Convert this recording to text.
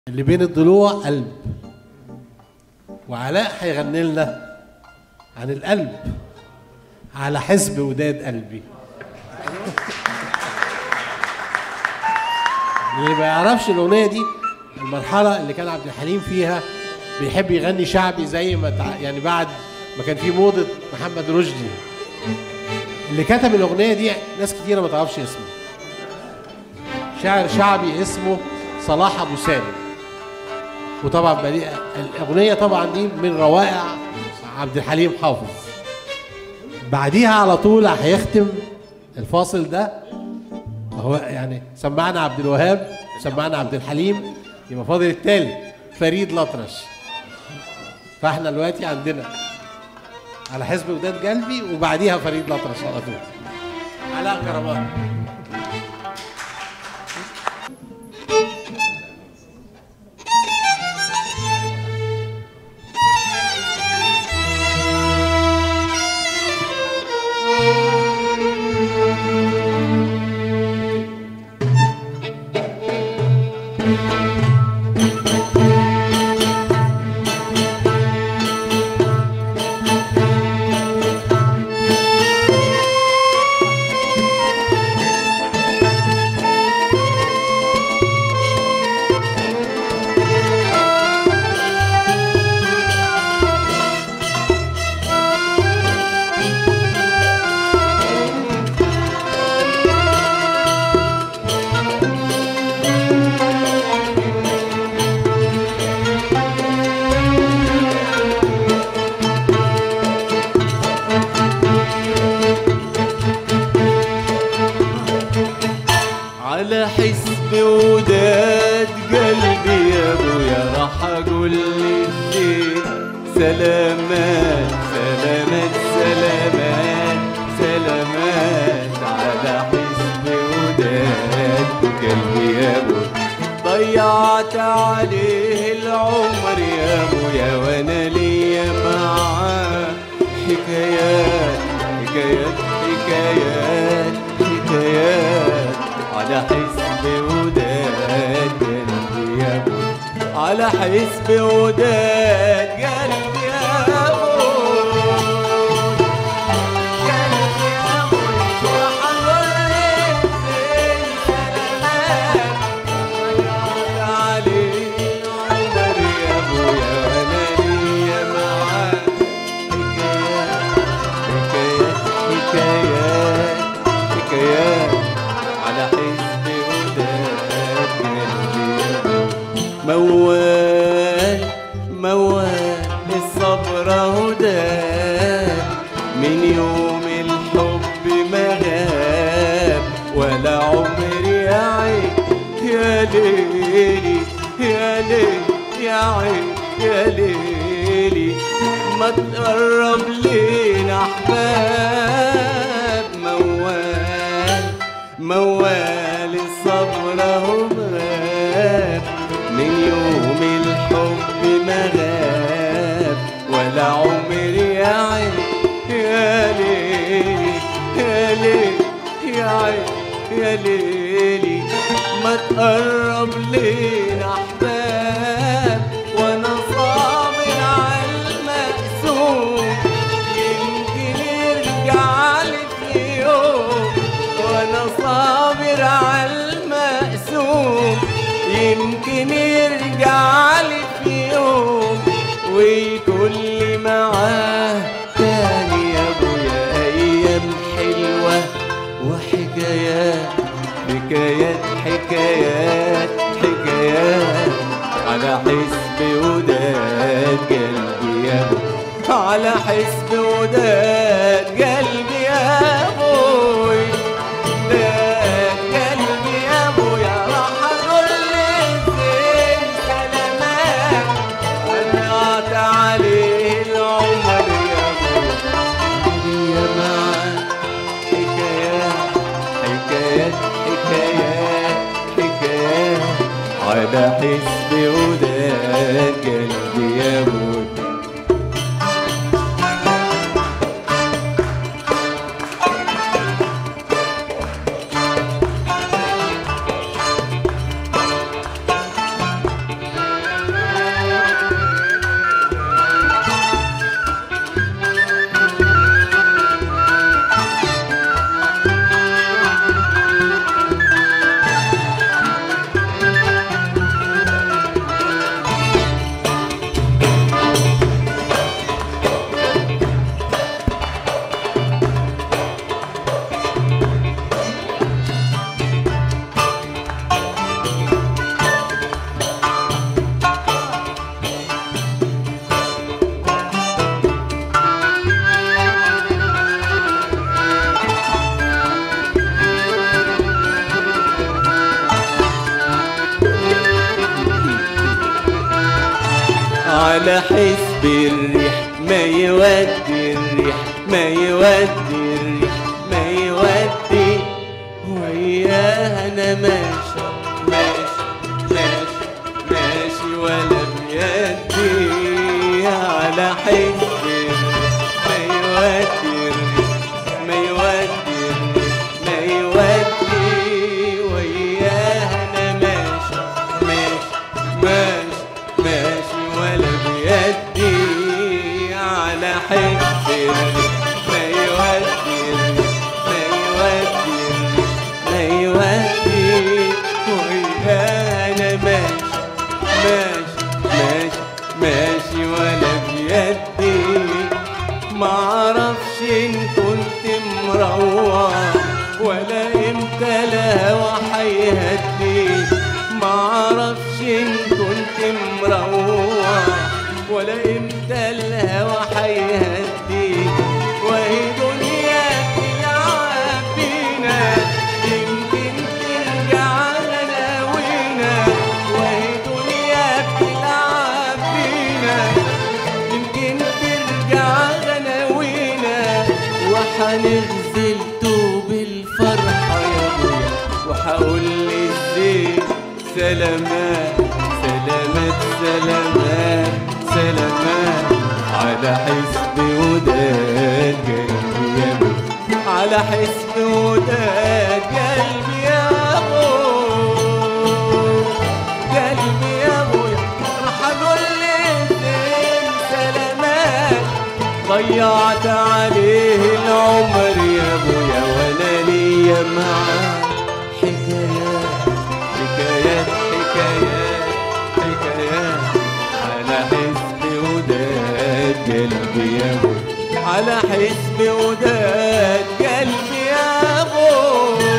اللي بين الضلوع قلب، وعلاء هيغني لنا عن القلب على حسب وداد قلبي. اللي ما يعرفش الاغنيه دي، المرحله اللي كان عبد الحليم فيها بيحب يغني شعبي زي ما يعني بعد ما كان في موضه محمد رشدي. اللي كتب الاغنيه دي ناس كتيره ما تعرفش اسمه، شاعر شعبي اسمه صلاح ابو سالم. وطبعا الاغنيه طبعا دي من روائع عبد الحليم حافظ. بعديها على طول هيختم الفاصل ده، هو يعني سمعنا عبد الوهاب، سمعنا عبد الحليم، يبقى فاضل التالت فريد الأطرش. فاحنا دلوقتي عندنا على حسب وداد قلبي، وبعديها فريد الأطرش على طول. علاء كرمان. على حسب وداد قلبي يا ابويا راح اقول للزين سلامات سلامات سلامات سلامات. على حسب وداد قلبي يا ابويا ضيعت عليه العمر يا ابويا، وانا ليا معاه حكايات حكايات حكايات حكايات. على حسب وداد قلبي يا ابو، على حسب وداد قلبي يا ابو، قلبي يا ابو راح اقول لك سلامات. ضيعت عليه العمر يا ابويا، وانا ليا معاه حكايات حكايات حكايات حكايات. على حسب وداد قلبي موال موال الصبر هداه، من يوم الحب ما غاب ولا عمري يا عين يا ليلي يا ليلي يا عين يا ليلي. ما تقرب لينا احباب موال موال الصبر هو غاب، من يوم الحب ما غاب ولا عمري يا عين يا ليلي يا ليلي يا عين يا ليلي. ما تقرب لينا احباب وانا صابر على المقسوم، يمكن يرجع لي في يوم. وانا صابر على المقسوم يمكن يرجع لي في يوم، ويكون لي معاه تاني يا ابويا ايام حلوه وحكايات حكايات حكايات حكايات. على حسب وداد قلبي يا ابو، على حسب وداد قلبي يا ابوي داد قلبي يا ابويا راح اقول لك زين سلامات. ضيعت عليه العمر يا ابويا، ليا معاه حكايات حكايات حكايات حكايات. على حسب وداد قلبي يا ابويا. على حسب الريح ما يودي الريح ما يودي الريح ما يودي وياها انا ماشي ماشي ماشي ماشي ولا بيدي على حسب ما يودي ما يودي ما يودي وياها انا ماشي ماشي ماشي ماشي ولا بيدي على حسب ما يودي ما يودي ما يودي وياها انا ماشي ماشي ماشي ماشي ولا بيدي معرفش ان كنت مروح ولا امتى الهوى هيهدي معرفش ان كنت مروح ولا امتى الهوى هيهدي وهي دنيا تلعب بينا يمكن ترجع غناوينا وهي دنيا بتلعب بينا يمكن ترجع غناوينا وحنغزل توب الفرحة يا ابويا وحقول للزين سلامات سلامات سلامات سلامات على حسب وداد قلبي يا ابويا على حسب وداد قلبي يا ابويا قلبي يا ابويا راح اقول للزين سلامات ضيعت عليه العمر يا ابويا وانا ليا معاه حكايات حكايات حكايات حكايات على حسب وداد قلبي يا ابويا على حسب وداد قلبي يا ابويا